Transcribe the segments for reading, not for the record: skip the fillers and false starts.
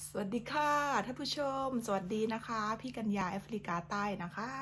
สวัสดีค่ะท่านผู้ชมสวัสดีนะคะพี่กัญญาแอฟริกาใต้นะคะ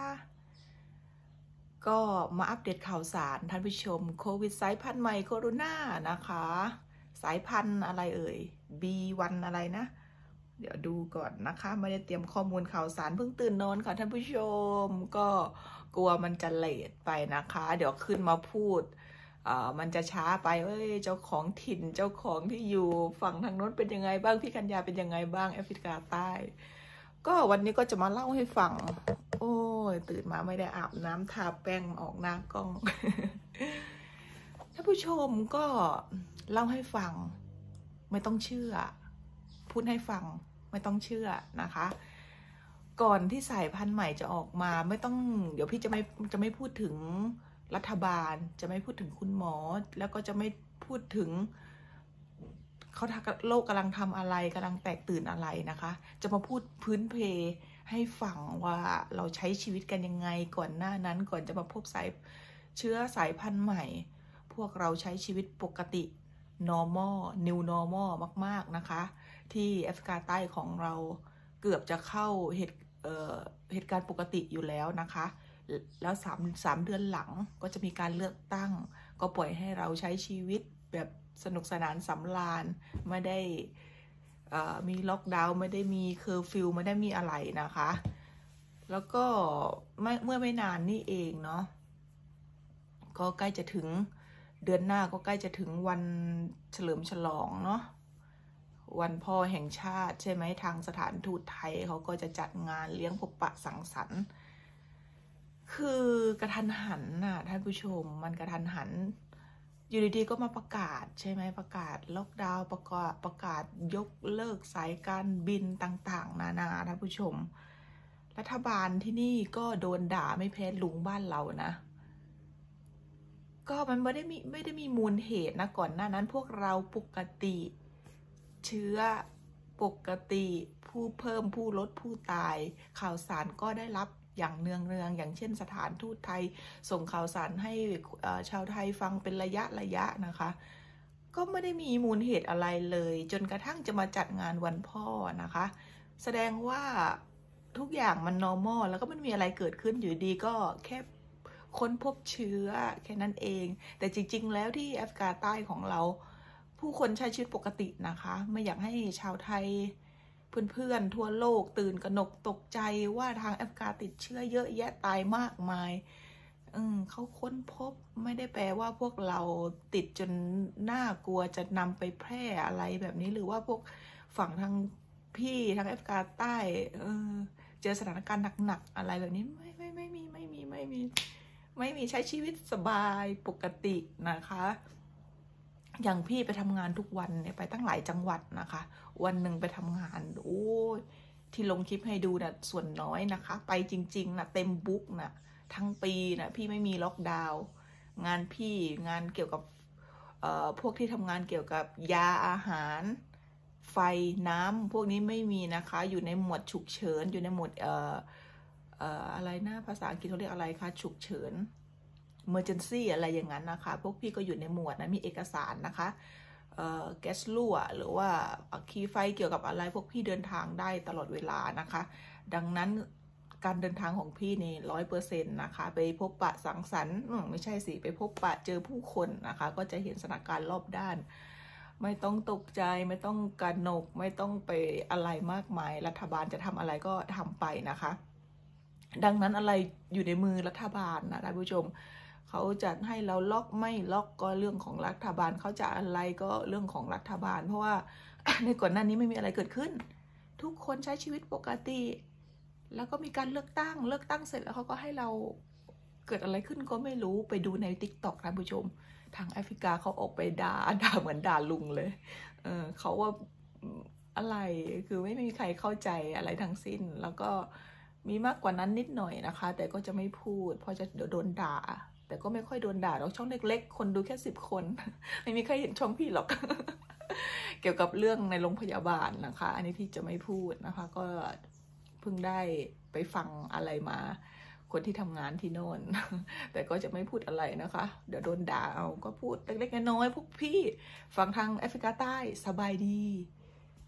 ก็มาอัปเดตข่าวสารท่านผู้ชมโควิดสายพันธุ์ใหม่โคโรนานะคะสายพันธุ์อะไรเอ่ย B1 อะไรนะเดี๋ยวดูก่อนนะคะไม่ได้เตรียมข้อมูลข่าวสารเพิ่งตื่นนอนค่ะท่านผู้ชมก็กลัวมันจะเลทไปนะคะเดี๋ยวขึ้นมาพูดมันจะช้าไปเจ้าของถิ่นเจ้าของที่อยู่ฝั่งทางโน้นเป็นยังไงบ้างพี่กัญญาเป็นยังไงบ้างแอฟริกาใต้ก็วันนี้ก็จะมาเล่าให้ฟังโอ้ยตื่นมาไม่ได้อาบน้ำทาแป้งออกหน้ากล้องท่านผู้ชมก็เล่าให้ฟังไม่ต้องเชื่อพูดให้ฟังไม่ต้องเชื่อนะคะก่อนที่สายพันธุ์ใหม่จะออกมาไม่ต้องเดี๋ยวพี่จะไม่พูดถึงรัฐบาลจะไม่พูดถึงคุณหมอแล้วก็จะไม่พูดถึงเขาโลกกำลังทำอะไรกำลังแตกตื่นอะไรนะคะจะมาพูดพื้นเพให้ฟังว่าเราใช้ชีวิตกันยังไงก่อนหน้านั้นก่อนจะมาพบเชื้อสายพันธุ์ใหม่พวกเราใช้ชีวิตปกติ normal new normal มากๆนะคะที่แอฟริกาใต้ของเราเกือบจะเข้าเหตุการณ์ปกติอยู่แล้วนะคะแล้ว3 เดือนหลังก็จะมีการเลือกตั้งก็ปล่อยให้เราใช้ชีวิตแบบสนุกสนานสำราญไม่ได้มีล็อกดาวน์ไม่ได้มีเคอร์ฟิวไม่ได้มีอะไรนะคะแล้วก็เมื่อไม่นานนี่เองเนาะก็ใกล้จะถึงเดือนหน้าก็ใกล้จะถึงวันเฉลิมฉลองเนาะวันพ่อแห่งชาติใช่ไหมทางสถานทูตไทยเขาก็จะจัดงานเลี้ยงพบปะสังสรรค์คือกระทันหันน่ะท่านผู้ชมมันกระทันหันอยู่ดีๆก็มาประกาศใช่ไหมประกาศล็อกดาวน์ประกาศยกเลิกสายการบินต่างๆนานาท่านผู้ชมรัฐบาลที่นี่ก็โดนด่าไม่แพ้ลุงบ้านเรานะก็มันไม่ได้มีมูลเหตุนะก่อนหน้านั้นพวกเราปกติเชื้อปกติผู้เพิ่มผู้ลดผู้ตายข่าวสารก็ได้รับอย่างเนืองอย่างเช่นสถานทูตไทยส่งข่าวสารให้ชาวไทยฟังเป็นระยะนะคะก็ไม่ได้มีมูลเหตุอะไรเลยจนกระทั่งจะมาจัดงานวันพ่อนะคะแสดงว่าทุกอย่างมัน normal แล้วก็ไม่มีอะไรเกิดขึ้นอยู่ดีก็แค่ค้นพบเชื้อแค่นั้นเองแต่จริงๆแล้วที่แอฟริกาใต้ของเราผู้คนใช้ชีวิตปกตินะคะไม่อยากให้ชาวไทยเพื่อนๆทั่วโลกตื่นกระหนกตกใจว่าทางแอฟริกาติดเชื้อเยอะแยะตายมากมายเขาค้นพบไม่ได้แปลว่าพวกเราติดจนน่ากลัวจะนำไปแพร่อะไรแบบนี้หรือว่าพวกฝั่งทางพี่ทางแอฟริกาใต้เจอสถานการณ์หนักๆอะไรแบบนี้ไม่มีใช้ชีวิตสบายปกตินะคะอย่างพี่ไปทำงานทุกวันเนี่ยไปตั้งหลายจังหวัดนะคะวันหนึ่งไปทำงานโอ้ยที่ลงคลิปให้ดูนะส่วนน้อยนะคะไปจริงๆนะเต็มบุ๊กนะทั้งปีนะพี่ไม่มีล็อกดาวน์งานพี่งานเกี่ยวกับพวกที่ทำงานเกี่ยวกับยาอาหารไฟน้ำพวกนี้ไม่มีนะคะอยู่ในหมวดฉุกเฉินอยู่ในหมวดอะไรนะภาษาอังกฤษเขาเรียกอะไรคะฉุกเฉินemergency อะไรอย่างนั้นนะคะพวกพี่ก็อยู่ในหมวดนะมีเอกสารนะคะแก๊สรั่วหรือว่าคีย์ไฟเกี่ยวกับอะไรพวกพี่เดินทางได้ตลอดเวลานะคะดังนั้นการเดินทางของพี่นี่100%นะคะไปพบปะสังสรรค์ไม่ใช่สิไปพบปะเจอผู้คนนะคะก็จะเห็นสถานการณ์รอบด้านไม่ต้องตกใจไม่ต้องกระหนกไม่ต้องไปอะไรมากมายรัฐบาลจะทำอะไรก็ทำไปนะคะดังนั้นอะไรอยู่ในมือรัฐบาลนะท่านผู้ชมเขาจะให้เราล็อกไม่ล็อกก็เรื่องของรัฐบาลเขาจะอะไรก็เรื่องของรัฐบาลเพราะว่าในก่อนหน้านี้ไม่มีอะไรเกิดขึ้นทุกคนใช้ชีวิตปกติแล้วก็มีการเลือกตั้งเสร็จแล้วเขาก็ให้เราเกิดอะไรขึ้นก็ไม่รู้ไปดูใน TikTok ท่านผู้ชมทางแอฟริกาเขาออกไปด่าเหมือนด่าลุงเลยเขาว่าอะไรคือไม่มีใครเข้าใจอะไรทั้งสิ้นแล้วก็มีมากกว่านั้นนิดหน่อยนะคะแต่ก็จะไม่พูดเพราะจะโดนด่าแต่ก็ไม่ค่อยโดนด่าหรอกช่องเล็กๆคนดูแค่10 คนไม่มีใครเห็นช่องพี่หรอก เกี่ยวกับเรื่องในโรงพยาบาลนะคะอันนี้พี่จะไม่พูดนะคะก็เพิ่งได้ไปฟังอะไรมาคนที่ทำงานที่โน่น แต่ก็จะไม่พูดอะไรนะคะเดี๋ยวโดนด่าเอาก็พูดเล็กๆน้อยๆพวกพี่ฝั่งทางแอฟริกาใต้สบายดี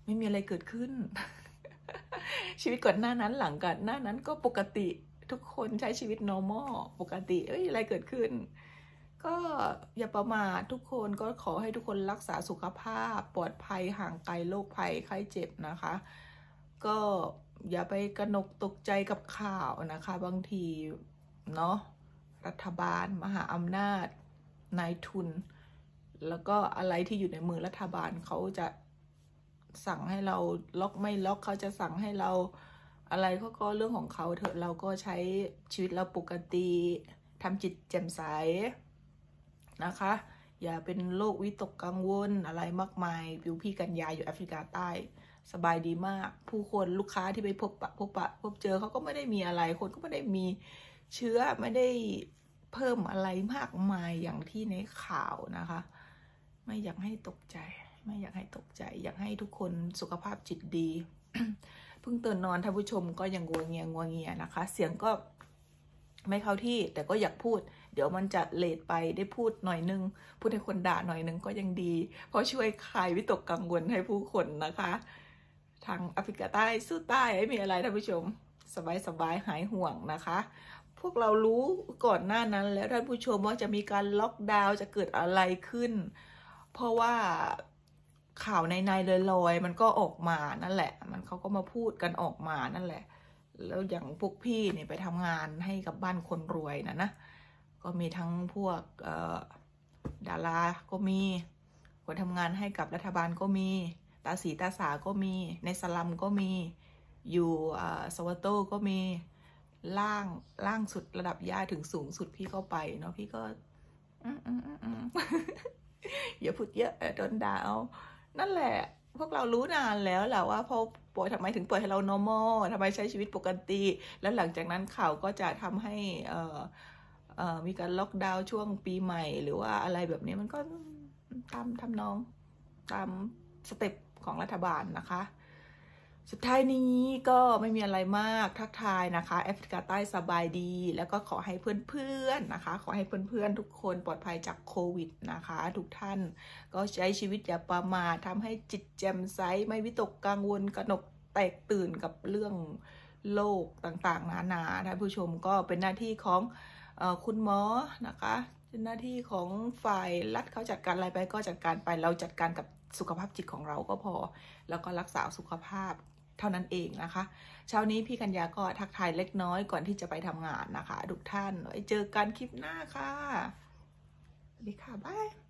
ไม่มีอะไรเกิดขึ้น ชีวิตก่อนหน้านั้นหลังก่อนหน้านั้นก็ปกติทุกคนใช้ชีวิต normal ปกติอะไรเกิดขึ้น ก็อย่าประมาททุกคนก็ขอให้ทุกคนรักษาสุขภาพปลอดภัยห่างไกลโรคภัยไข้เจ็บนะคะ ก็อย่าไปกระหนกตกใจกับข่าวนะคะบางทีเนาะรัฐบาลมหาอำนาจนายทุนแล้วก็อะไรที่อยู่ในมือรัฐบาลเขาจะสั่งให้เราล็อกไม่ล็อกเขาจะสั่งให้เราอะไรเขาก็เรื่องของเขาเถอะเราก็ใช้ชีวิตเราปกติทำจิตแจ่มใสนะคะอย่าเป็นโรควิตกกังวลอะไรมากมายพี่กัญญาอยู่แอฟริกาใต้สบายดีมากผู้คนลูกค้าที่ไปพบเจอเขาก็ไม่ได้มีอะไรคนก็ไม่ได้มีเชื้อไม่ได้เพิ่มอะไรมากมายอย่างที่ในข่าวนะคะไม่อยากให้ตกใจอยากให้ทุกคนสุขภาพจิตดี เพิ่งตื่นนอนท่านผู้ชมก็ยังงัวเงียนะคะเสียงก็ไม่เข้าที่แต่ก็อยากพูดเดี๋ยวมันจะเลทไปได้พูดหน่อยนึงพูดให้คนด่าหน่อยนึงก็ยังดีเพราะช่วยคลายวิตกกังวลให้ผู้คนนะคะทางแอฟริกาใต้สู้ใต้ไม่มีอะไรท่านผู้ชมสบายหายห่วงนะคะพวกเรารู้ก่อนหน้านั้นแล้วท่านผู้ชมว่าจะมีการล็อกดาวน์จะเกิดอะไรขึ้นเพราะว่าข่าวในลอยๆมันก็ออกมานั่นแหละเขาก็มาพูดกันออกมานั่นแหละแล้วอย่างพวกพี่เนี่ยไปทำงานให้กับบ้านคนรวยนะก็มีทั้งพวกดาราก็มีคนทำงานให้กับรัฐบาลก็มีตาสีตาสาก็มีในสลัมก็มีอยู่สวัตโตก็มีล่างสุดระดับย่าถึงสูงสุดพี่ก็ไปเนาะพี่ก็อย่าพูดเยอะโดนด่าเอานั่นแหละพวกเรารู้นานแล้วแหละว่าพอทำไมถึงปล่อยให้เรา normal ทำไมใช้ชีวิตปกติแล้วหลังจากนั้นข่าวก็จะทำให้มีการล็อกดาวน์ช่วงปีใหม่หรือว่าอะไรแบบนี้มันก็ทำนองตามสเต็ปของรัฐบาลนะคะสุดท้ายนี้ก็ไม่มีอะไรมากทักทายนะคะแอฟริกาใต้สบายดีแล้วก็ขอให้เพื่อนๆนะคะขอให้เพื่อนๆทุกคนปลอดภัยจากโควิดนะคะทุกท่านก็ใช้ชีวิตอย่าประมาททำให้จิตแจ่มใสไม่วิตกกังวลกระหนกแตกตื่นกับเรื่องโลกต่างๆนานาท่านผู้ชมก็เป็นหน้าที่ของคุณหมอนะคะเป็นหน้าที่ของฝ่ายรัฐเขาจัดการอะไรไปก็จัดการไปเราจัดการกับสุขภาพจิตของเราก็พอแล้วก็รักษาสุขภาพเท่านั้นเองนะคะเช้านี้พี่กัญญาก็ทักทายเล็กน้อยก่อนที่จะไปทำงานนะคะทุกท่านไว้เจอกันคลิปหน้าค่ะสวัสดีค่ะบาย